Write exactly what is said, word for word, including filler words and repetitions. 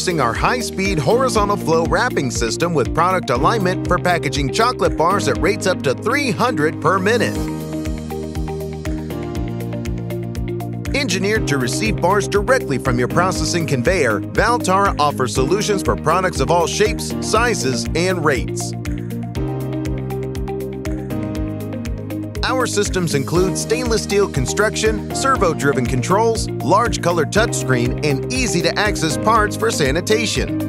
Introducing our high-speed horizontal flow wrapping system with product alignment for packaging chocolate bars at rates up to three hundred per minute. Engineered to receive bars directly from your processing conveyor, ValTara offers solutions for products of all shapes, sizes, and rates. Our systems include stainless steel construction, servo-driven controls, large color touchscreen, and easy-to-access parts for sanitation.